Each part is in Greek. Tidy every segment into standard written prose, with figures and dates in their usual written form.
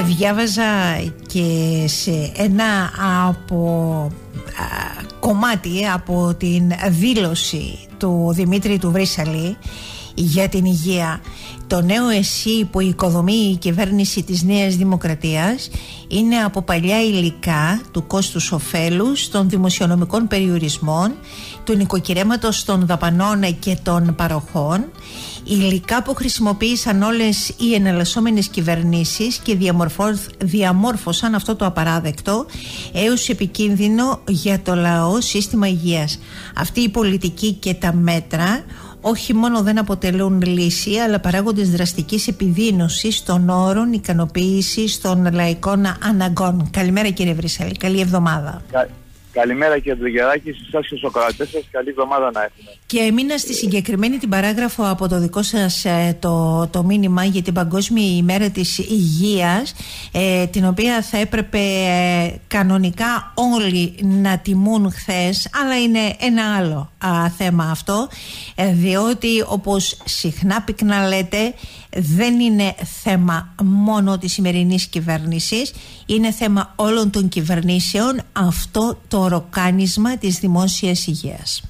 Διάβαζα και σε ένα κομμάτι από την δήλωση του Δημήτρη του Βρύσαλη για την υγεία. Το νέο ΕΣΥ που οικοδομεί η κυβέρνηση της Νέας Δημοκρατίας είναι από παλιά υλικά του κόστους ωφέλους, των δημοσιονομικών περιορισμών, του νοικοκυρέματος των δαπανών και των παροχών, υλικά που χρησιμοποίησαν όλες οι εναλλασσόμενες κυβερνήσεις και διαμόρφωσαν αυτό το απαράδεκτο έως επικίνδυνο για το λαό σύστημα υγείας. Αυτή η πολιτική και τα μέτρα όχι μόνο δεν αποτελούν λύση, αλλά παράγοντες δραστικής επιδείνωσης των όρων ικανοποίησης των λαϊκών αναγκών. Καλημέρα κύριε Βρύσαλη, καλή εβδομάδα. Καλημέρα κύριε Ντρογεράκη, σε εσάς και στους ακροατές σας, καλή εβδομάδα να έχουμε. Και έμεινα στη συγκεκριμένη την παράγραφο από το δικό σας το μήνυμα για την Παγκόσμια ημέρα της υγείας, την οποία θα έπρεπε κανονικά όλοι να τιμούν χθες, αλλά είναι ένα άλλο θέμα αυτό, διότι όπως συχνά πυκνά λέτε, δεν είναι θέμα μόνο της σημερινής κυβέρνησης, είναι θέμα όλων των κυβερνήσεων αυτό το οροκάνισμα της δημόσιας υγείας.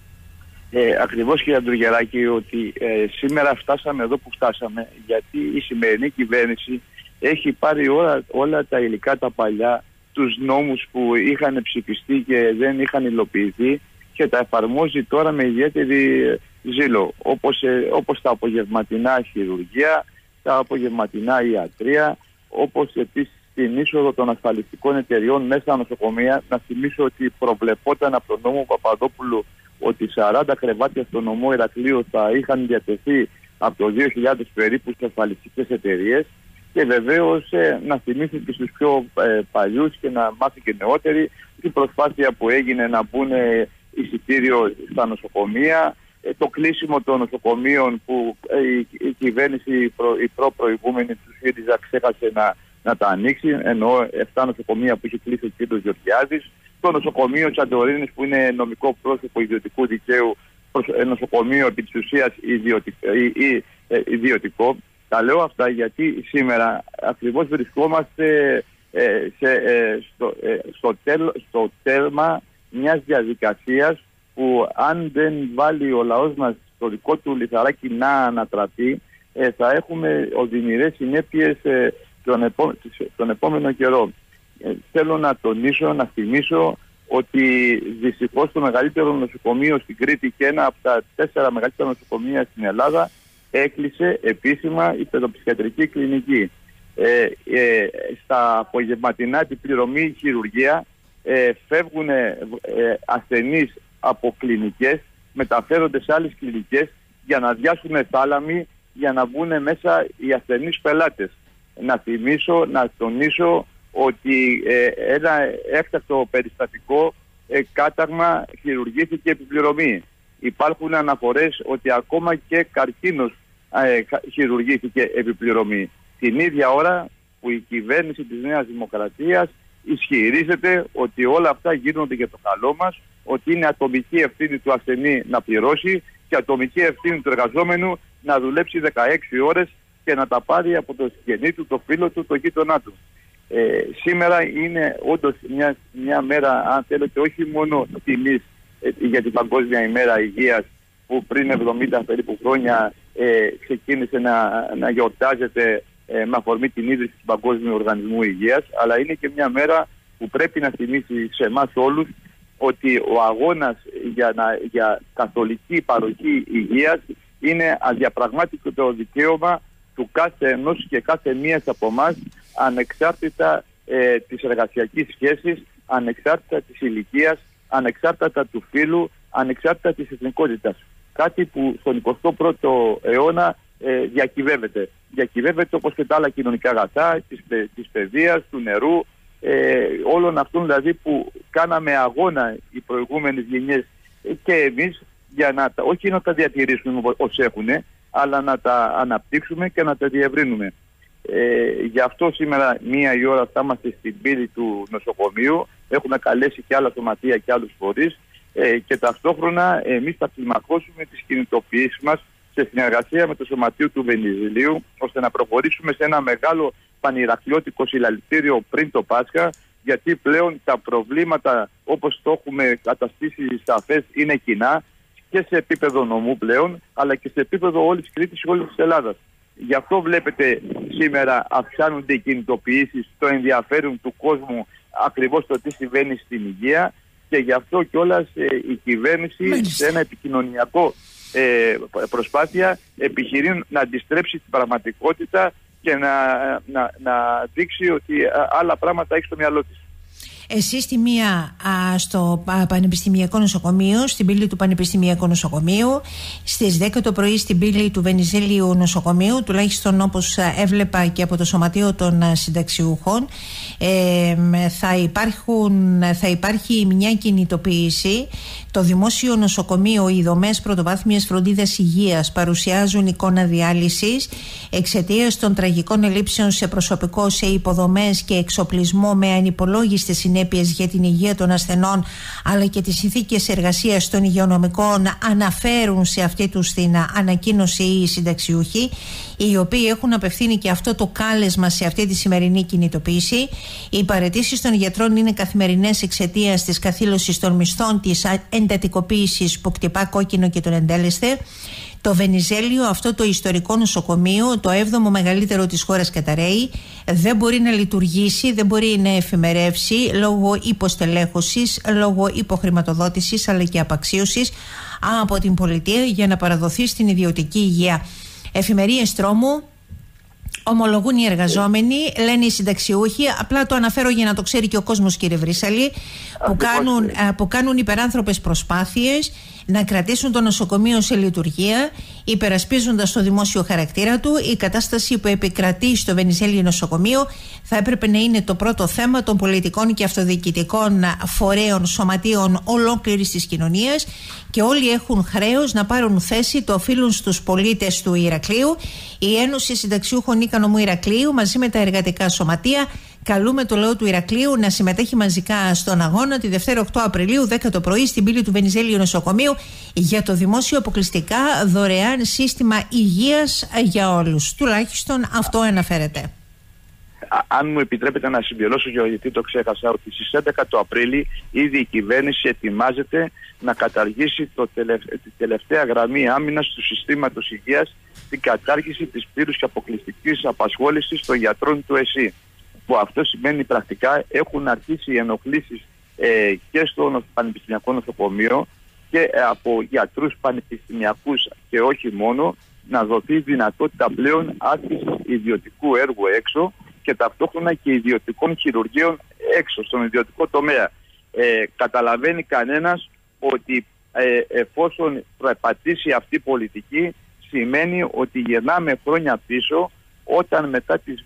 Ακριβώς κύριε Ντρογεράκη, ότι σήμερα φτάσαμε εδώ που φτάσαμε γιατί η σημερινή κυβέρνηση έχει πάρει όλα τα υλικά τα παλιά, τους νόμους που είχαν ψηφιστεί και δεν είχαν υλοποιηθεί και τα εφαρμόζει τώρα με ιδιαίτερη ζήλο, όπως τα απογευματινά χειρουργία, τα απογευματινά ιατρία, όπως επίσης την είσοδο των ασφαλιστικών εταιριών μέσα στα νοσοκομεία. Να θυμίσω ότι προβλεπόταν από τον νόμο Παπαδόπουλου ότι 40 κρεβάτια στο νομό Ηρακλείου θα είχαν διατεθεί από το 2000 περίπου στις ασφαλιστικές εταιρείες, και βεβαίως να θυμίσω και στους πιο παλιούς και να μάθει και νεότεροι την προσπάθεια που έγινε να μπουν εισιτήριο στα νοσοκομεία, το κλείσιμο των νοσοκομείων που η κυβέρνηση η προηγούμενη του ΣΥΡΙΖΑ ξέχασε να τα ανοίξει, ενώ 7 νοσοκομεία που είχε κλείσει ο κ. Γεωργιάδης, το νοσοκομείο Τσαντορίνης που είναι νομικό πρόσωπο ιδιωτικού δικαίου, νοσοκομείο επί της ουσίας ιδιωτικό. Τα λέω αυτά γιατί σήμερα ακριβώς βρισκόμαστε στο τέρμα μιας διαδικασίας που αν δεν βάλει ο λαός μας το δικό του λιθαράκι να ανατραπεί, θα έχουμε οδυνηρές συνέπειες τον επόμενο καιρό. Θέλω να τονίσω, να θυμίσω ότι δυστυχώς το μεγαλύτερο νοσοκομείο στην Κρήτη και ένα από τα 4 μεγαλύτερα νοσοκομεία στην Ελλάδα έκλεισε επίσημα η παιδοψυχιατρική κλινική. Στα απογευματινά την πληρωμή χειρουργία φεύγουν ασθενείς από κλινικές, μεταφέρονται σε άλλες κλινικές για να αδειάσουν θάλαμοι, για να μπουν μέσα οι ασθενείς πελάτες. Να θυμίσω, να τονίσω ότι ένα έκτακτο περιστατικό κάταγμα χειρουργήθηκε επιπληρωμή. Υπάρχουν αναφορές ότι ακόμα και καρκίνος χειρουργήθηκε επιπληρωμή. Την ίδια ώρα που η κυβέρνηση της Νέας Δημοκρατίας ισχυρίζεται ότι όλα αυτά γίνονται για το καλό μας, ότι είναι ατομική ευθύνη του ασθενή να πληρώσει και ατομική ευθύνη του εργαζόμενου να δουλέψει 16 ώρες και να τα πάρει από το συγγενή του, το φίλο του, το γείτονά του. Σήμερα είναι όντως μια μέρα, αν θέλετε, όχι μόνο τιμής για την Παγκόσμια ημέρα υγείας που πριν 70 περίπου χρόνια ξεκίνησε να γιορτάζεται με αφορμή την ίδρυση του Παγκόσμιου Οργανισμού Υγείας, αλλά είναι και μια μέρα που πρέπει να θυμίσει σε εμάς όλους ότι ο αγώνας για καθολική παροχή υγείας είναι αδιαπραγμάτευτο δικαίωμα του κάθε ενός και κάθε μίας από εμάς, ανεξάρτητα της εργασιακής σχέσης, ανεξάρτητα της ηλικίας, ανεξάρτητα του φύλου, ανεξάρτητα της εθνικότητας. Κάτι που στον 21ο αιώνα διακυβεύεται. Διακυβεύεται όπως και τα άλλα κοινωνικά αγαθά, της παιδείας, του νερού, όλων αυτών δηλαδή που κάναμε αγώνα οι προηγούμενες γενιές και εμείς για όχι να τα διατηρήσουμε ως έχουν, αλλά να τα αναπτύξουμε και να τα διευρύνουμε. Γι' αυτό σήμερα 1 η ώρα θα είμαστε στην πύλη του νοσοκομείου. Έχουμε καλέσει και άλλα σωματεία και άλλους φορείς και ταυτόχρονα εμείς θα κλιμακώσουμε τις κινητοποιήσεις μας σε συνεργασία με το Σωματείο του Βενιζελίου, ώστε να προχωρήσουμε σε ένα μεγάλο πανηρακλιώτικο συλλαλητήριο πριν το Πάσχα, γιατί πλέον τα προβλήματα, όπως το έχουμε καταστήσει σαφές, είναι κοινά και σε επίπεδο νομού πλέον, αλλά και σε επίπεδο όλης της Κρήτης και όλης της Ελλάδας. Γι' αυτό βλέπετε σήμερα αυξάνονται οι κινητοποιήσεις, το ενδιαφέρον του κόσμου ακριβώς το τι συμβαίνει στην υγεία, και γι' αυτό κιόλας η κυβέρνηση σε ένα επικοινωνιακό προσπάθεια επιχειρεί να αντιστρέψει την πραγματικότητα και να δείξει ότι άλλα πράγματα έχει στο μυαλό της. Εσείς στη μία στο Πανεπιστημιακό Νοσοκομείο, στην πύλη του Πανεπιστημιακού Νοσοκομείου, στις 10 το πρωί στην πύλη του Βενιζέλιου Νοσοκομείου, τουλάχιστον όπως έβλεπα και από το Σωματείο των Συνταξιούχων, θα υπάρχει μια κινητοποίηση. Το Δημόσιο Νοσοκομείο, οι δομές πρωτοβάθμιας φροντίδας υγείας παρουσιάζουν εικόνα διάλυσης εξαιτίας των τραγικών ελλείψεων σε προσωπικό, σε υποδομές και εξοπλισμό, με ανυπολόγιστες συνέπειες για την υγεία των ασθενών, αλλά και τις συνθήκες εργασίας των υγειονομικών, αναφέρουν σε αυτή τους την ανακοίνωση οι συνταξιούχοι, οι οποίοι έχουν απευθύνει και αυτό το κάλεσμα σε αυτή τη σημερινή κινητοποίηση. Οι παραιτήσεις των γιατρών είναι καθημερινές εξαιτίας της καθήλωσης των μισθών, της εντατικοποίησης που κτυπά κόκκινο και τον εντέλεσθε. Το Βενιζέλιο, αυτό το ιστορικό νοσοκομείο, το 7ο μεγαλύτερο της χώρας, καταραίει. Δεν μπορεί να λειτουργήσει, δεν μπορεί να εφημερεύσει λόγω υποστελέχωσης, λόγω υποχρηματοδότησης, αλλά και απαξίωσης από την πολιτεία για να παραδοθεί στην ιδιωτική υγεία. Εφημερίες τρόμου, ομολογούν οι εργαζόμενοι, λένε οι συνταξιούχοι. Απλά το αναφέρω για να το ξέρει και ο κόσμος, κύριε Βρύσαλη, που κάνουν υπεράνθρωπες προσπάθειες να κρατήσουν το νοσοκομείο σε λειτουργία, υπερασπίζοντας το δημόσιο χαρακτήρα του. Η κατάσταση που επικρατεί στο Βενιζέλιο Νοσοκομείο θα έπρεπε να είναι το πρώτο θέμα των πολιτικών και αυτοδιοικητικών φορέων, σωματείων ολόκληρης της κοινωνίας, και όλοι έχουν χρέος να πάρουν θέση, το οφείλουν στους πολίτες του Ηρακλείου. Η Ένωση Συνταξιούχων Νίκα Νομού Ηρακλείου, μαζί με τα εργατικά σωματεία, καλούμε το λαό του Ηρακλείου να συμμετέχει μαζικά στον αγώνα τη Δευτέρα 8 Απριλίου, 10 το πρωί, στην πύλη του Βενιζέλιου Νοσοκομείου, για το δημόσιο αποκλειστικά δωρεάν σύστημα υγείας για όλους. Τουλάχιστον αυτό αναφέρεται. Αν μου επιτρέπετε να συμπληρώσω, γιατί το ξέχασα, ότι στις 11 το Απρίλη ήδη η κυβέρνηση ετοιμάζεται να καταργήσει τη τελευταία γραμμή άμυνας του συστήματος υγείας, την κατάργηση της πλήρους και αποκλειστικής απασχόλησης των γιατρών του ΕΣΥ. Που αυτό σημαίνει πρακτικά έχουν αρχίσει οι ενοχλήσεις και στο Πανεπιστημιακό Νοσοκομείο και από γιατρούς πανεπιστημιακούς και όχι μόνο, να δοθεί δυνατότητα πλέον άσκησης ιδιωτικού έργου έξω και ταυτόχρονα και ιδιωτικών χειρουργείων έξω, στον ιδιωτικό τομέα. Καταλαβαίνει κανένας ότι εφόσον προεπατήσει αυτή η πολιτική, σημαίνει ότι γυρνάμε χρόνια πίσω, όταν μετά τις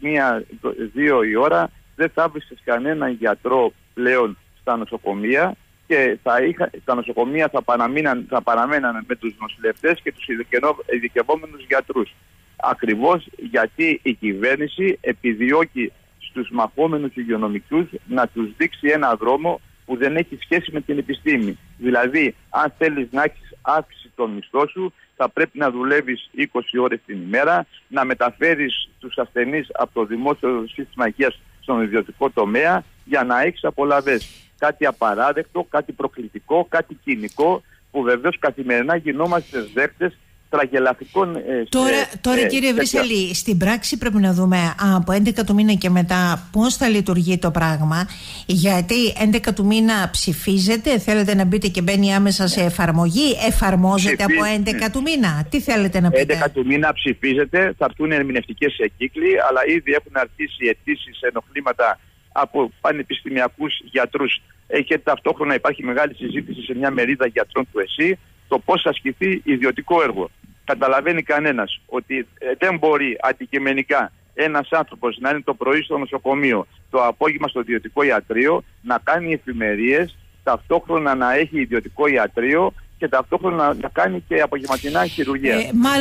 1-2 η ώρα δεν θα βρίσκεις κανέναν γιατρό πλέον στα νοσοκομεία και τα νοσοκομεία θα παραμέναν με τους νοσηλευτές και τους ειδικευόμενους γιατρούς. Ακριβώς γιατί η κυβέρνηση επιδιώκει στους μαχόμενους υγειονομικούς να τους δείξει ένα δρόμο που δεν έχει σχέση με την επιστήμη. Δηλαδή, αν θέλεις να έχεις αύξηση των μισθών σου, θα πρέπει να δουλεύεις 20 ώρες την ημέρα, να μεταφέρεις τους ασθενείς από το δημόσιο σύστημα υγείας στον ιδιωτικό τομέα για να έχεις απολαβές. Κάτι απαράδεκτο, κάτι προκλητικό, κάτι κοινικό, που βεβαίως καθημερινά γινόμαστε δέχτες τραγελαφικών. Τώρα κύριε Βρύσαλη, στην πράξη πρέπει να δούμε από 11 του μήνα και μετά πώς θα λειτουργεί το πράγμα, γιατί 11 του μήνα ψηφίζετε, θέλετε να μπείτε και μπαίνει άμεσα σε εφαρμογή, εφαρμόζεται από 11 του μήνα, τι θέλετε να πείτε? 11 του μήνα ψηφίζεται, θα έρθουν ερμηνευτικές κύκλοι, αλλά ήδη έχουν αρχίσει αιτήσεις ενοχλήματα από πανεπιστημιακούς γιατρούς και ταυτόχρονα υπάρχει μεγάλη συζήτηση σε μια μερίδα γιατρών του ΕΣΥ το πώς θα ασκηθεί ιδιωτικό έργο. Καταλαβαίνει κανένας ότι δεν μπορεί αντικειμενικά ένας άνθρωπος να είναι το πρωί στο νοσοκομείο, το απόγευμα στο ιδιωτικό ιατρείο, να κάνει εφημερίες, ταυτόχρονα να έχει ιδιωτικό ιατρείο και ταυτόχρονα να κάνει και απογευματινά χειρουργία.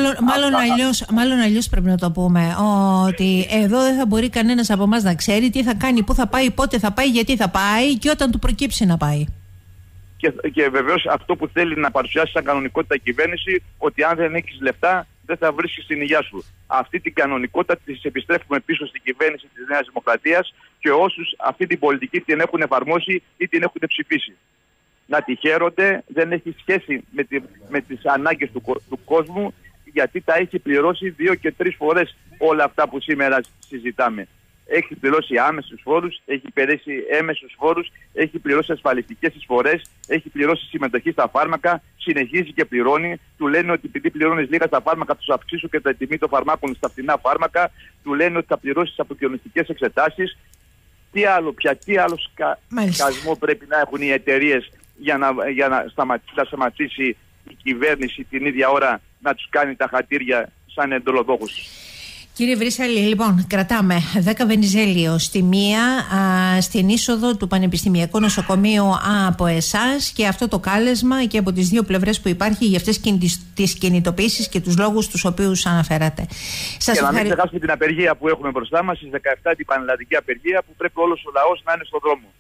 Μάλλον αλλιώς πρέπει να το πούμε, ότι εδώ δεν θα μπορεί κανένας από εμάς να ξέρει τι θα κάνει, πού θα πάει, πότε θα πάει, γιατί θα πάει και όταν του προκύψει να πάει. Και βεβαίως αυτό που θέλει να παρουσιάσει σαν κανονικότητα η κυβέρνηση, ότι αν δεν έχεις λεφτά δεν θα βρίσκεις την υγεία σου. Αυτή την κανονικότητα της επιστρέφουμε πίσω στην κυβέρνηση, της Νέας Δημοκρατίας και όσους αυτή την πολιτική την έχουν εφαρμόσει ή την έχουν ψηφίσει. Να τη χαίρονται, δεν έχει σχέση με τις ανάγκες του κόσμου, γιατί τα έχει πληρώσει 2 και 3 φορές όλα αυτά που σήμερα συζητάμε. Έχει πληρώσει άμεσους φόρους, έχει περάσει έμεσους φόρους, έχει πληρώσει ασφαλιστικές εισφορές, έχει πληρώσει συμμετοχή στα φάρμακα, συνεχίζει και πληρώνει. Του λένε ότι επειδή πληρώνεις λίγα στα φάρμακα, τους αυξήσουν και τα τιμή των φαρμάκων στα φθηνά φάρμακα. Του λένε ότι θα πληρώσεις αποκοινωνιστικές εξετάσεις. Τι άλλο πια, τι άλλο σκασμό πρέπει να έχουν οι εταιρείες για να σταματήσει η κυβέρνηση την ίδια ώρα να τους κάνει τα χατήρια σαν εντολοδόχους. Κύριε Βρύσαλη, λοιπόν, κρατάμε 10 Βενιζέλιο στη μία, στην είσοδο του Πανεπιστημιακού Νοσοκομείου από εσάς, και αυτό το κάλεσμα και από τις δύο πλευρές που υπάρχει για αυτές τις κινητοποιήσεις και τους λόγους τους οποίους αναφέρατε. Και να μην ξεχάσουμε την απεργία που έχουμε μπροστά μας, στις 17 την πανελλαδική απεργία, που πρέπει όλος ο λαός να είναι στον δρόμο.